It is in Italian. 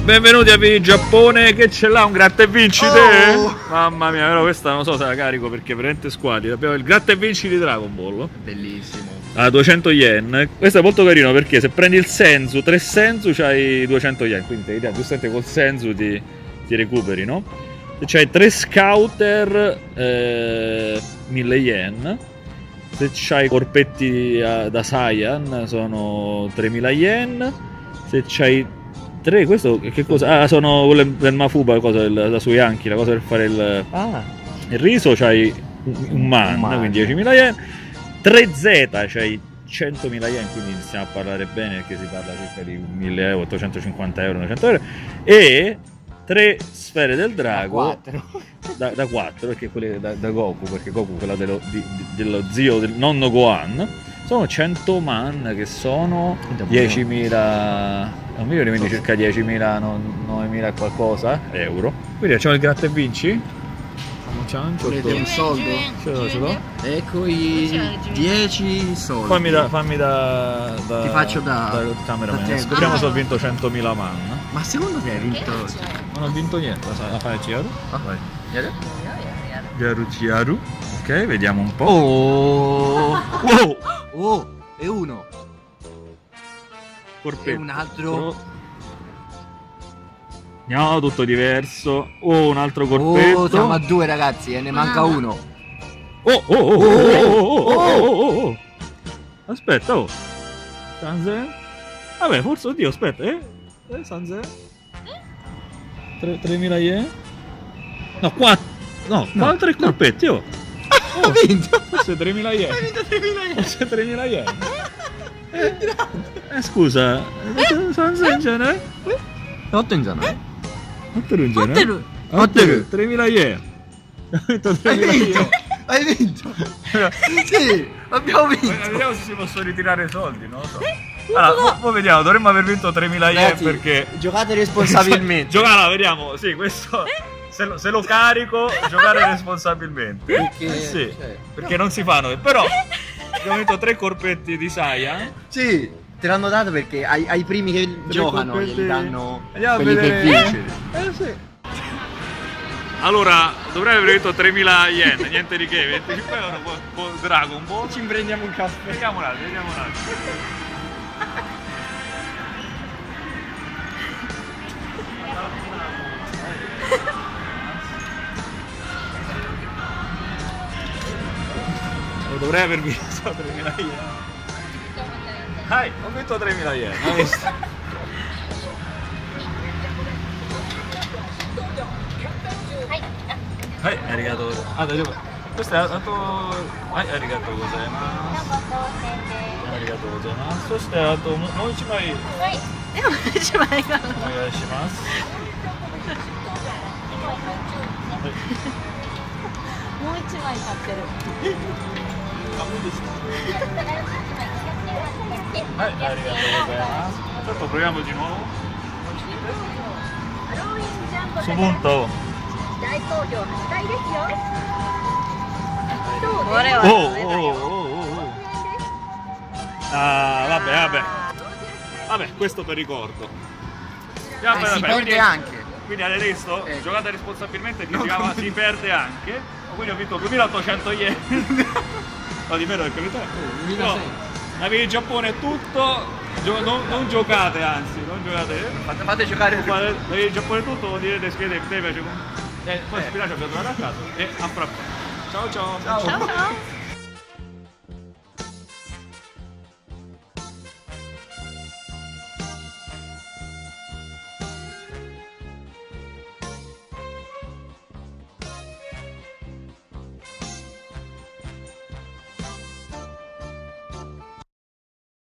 Benvenuti a Vini Giappone, che ce l'ha un gratta e vinci te? Oh. Mamma mia, però questa non so se la carico perché è veramente squallida. Abbiamo il gratta e vinci di Dragon Ball. Bellissimo. A 200 yen. Questo è molto carino perché se prendi il senzu, 3 senzu c'hai 200 yen. Quindi giustamente col senzu ti recuperi, no? Se c'hai 3 scouter 1000 yen. Se c'hai corpetti da Saiyan sono 3000 yen. Se c'hai 3, questo che cosa? Ah, sono quelle del Mafuba, cosa, la Suyanki, la cosa per fare il riso, c'hai un man, quindi 10.000 yen. 3Z c'hai 100.000 yen, quindi iniziamo a parlare bene perché si parla circa di 1.000 euro, 850 euro, 900 euro. E 3 sfere del drago da 4, perché quelle da Goku, perché Goku quella dello zio del nonno Gohan, sono 100 man, che sono 10.000, non mi ricordo, quindi circa 10.000, 9.000 e qualcosa euro. Quindi facciamo il gratta e vinci? Volete un soldo? Ce l'ho. Ecco i 10 soldi. Fammi da ti faccio da cameraman. Scopriamo se ho vinto 100.000 man. Ma secondo te hai vinto? Non ho vinto niente, la fai Chiaru? Vai. Chiaru. Ok, vediamo un po'. Oh! Wow! Oh! E uno. Corpetto. E un altro. No, tutto diverso. Oh, un altro corpetto. Oh, siamo a 2 ragazzi e ne manca uno. Oh. Aspetta, oh. Sanze. Vabbè, forse, oddio, aspetta, Sanze. 3.000 yen? No, 4. No, 3 corpetti, oh. Ho vinto! Forse 3.000 yen. Hai vinto 3.000 yen. Forse 3.000 yen. Scusa, Sanze in genere? 8 in genere. 8 in genere? 3.000 yen. Ho vinto 3.000 yen. Hai vinto! Sì, abbiamo vinto! Vediamo se si possono ritirare i soldi, non lo so. Allora, poi vediamo, dovremmo aver vinto 3.000 yen perché... Giocate responsabilmente. Giocala, vediamo, sì, questo... Se lo carico, giocare responsabilmente. Perché, sì, perché non si fanno. Però abbiamo vinto 3 corpetti di Saiyan. Sì, te l'hanno dato perché ai primi che giocano gli danno quelli per vincere. Sì. Allora, dovrei aver vinto 3.000 yen, niente di che, 25 euro con Dragon Ball. Ci prendiamo un caffè. Vediamo un attimo. Dovrei aver vinto 3.000 yen. Ho vinto 3.000 yen. Hai visto? Arigato. Questo è arigato gozaimasu. Arigato gozaimasu. そしてあともう一枚。はい。もう一枚が。お願いします。 もう一枚買ってる。 はい、ありがとうございます。ちょっとproviamo di nuovo. Subunto. 大好評8回ですよ。 Vabbè, questo per ricordo. Si perde anche. Quindi hai visto? Giocate responsabilmente, si perde anche. Quindi ho vinto 2.800 yen. No, di meno perché no, la Vini Giappone è tutto. Non giocate, anzi, non giocate. Fate giocare. La Vini Giappone è tutto, vuol dire che te piace. Poi spinaci abbiamo tornato a casa e a fra poco. Ciao.